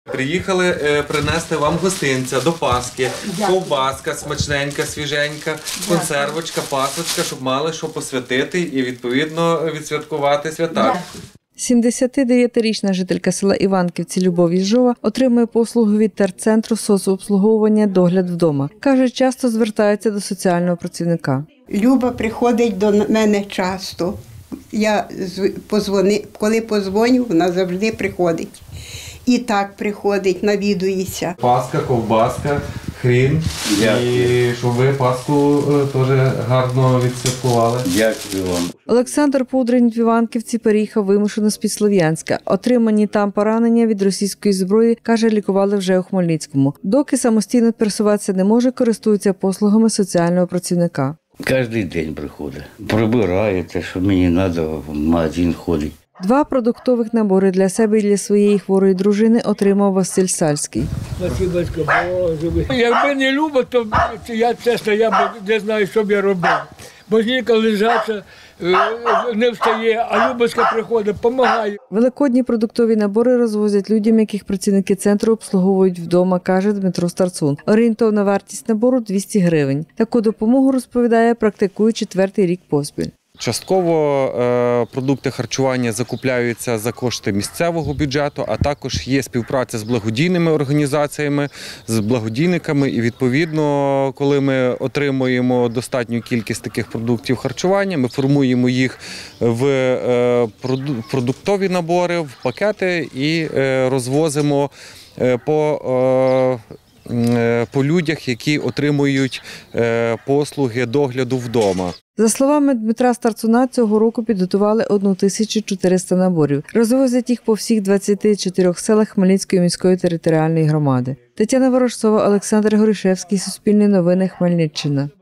Приїхали принести вам гостинця до Пасхи. Ковбаска смачненька, свіженька, консервочка, пасочка, щоб мали що посвятити і, відповідно, відсвяткувати свята. 79-річна жителька села Іванківці Любов Єжова отримує послугу від терцентру соцобслуговування «Догляд вдома». Каже, часто звертається до соціального працівника. Люба приходить до мене часто. Коли позвоню, вона завжди приходить. І так приходить, навідується. Паска, ковбаска, хрін. І щоб ви Пасху теж гарно відсвяткували. Дякую вам. Олександр Пудрень в Іванківці переїхав вимушено з-під Слов'янська. Отримані там поранення від російської зброї, каже, лікували вже у Хмельницькому. Доки самостійно пересуватися не може, користується послугами соціального працівника. Кожен день приходить. Прибирає те, що мені треба, в магазин ходить. 2 продуктових набори для себе і для своєї хворої дружини отримав Василь Сальський. Спасибочка, Боже. Якби не Люба, то я чесно, я б не знаю, що б я робив. Бо жінка лежача, не встає, а Любочка приходить, допомагає. Великодні продуктові набори розвозять людям, яких працівники центру обслуговують вдома, каже Дмитро Старцун. Орієнтовна вартість набору – 200 гривень. Таку допомогу, розповідає, практикує 4-й рік поспіль. Частково продукти харчування закупляються за кошти місцевого бюджету, а також є співпраця з благодійними організаціями, з благодійниками. І відповідно, коли ми отримуємо достатню кількість таких продуктів харчування, ми формуємо їх в продуктові набори, в пакети і розвозимо по людях, які отримують послуги догляду вдома. За словами Дмитра Старцуна, цього року підготували 1400 наборів. Розвозять їх по всіх 24 селах Хмельницької міської територіальної громади. Тетяна Ворожцова, Олександр Горішевський, Суспільне новини, Хмельниччина.